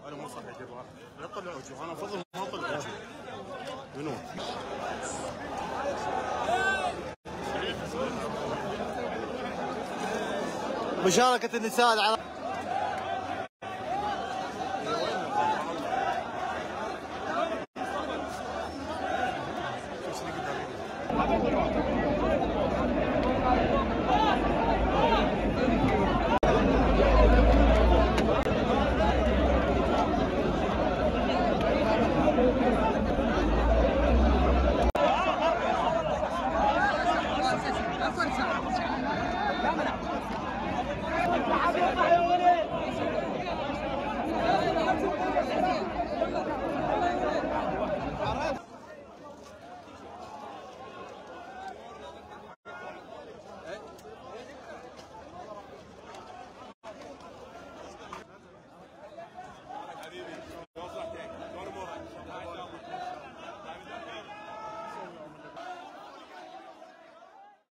انا مو صح يا لا تطلع وجوه، انا افضل ما اطلع وجوه. منو؟ مشاركة النساء العراقية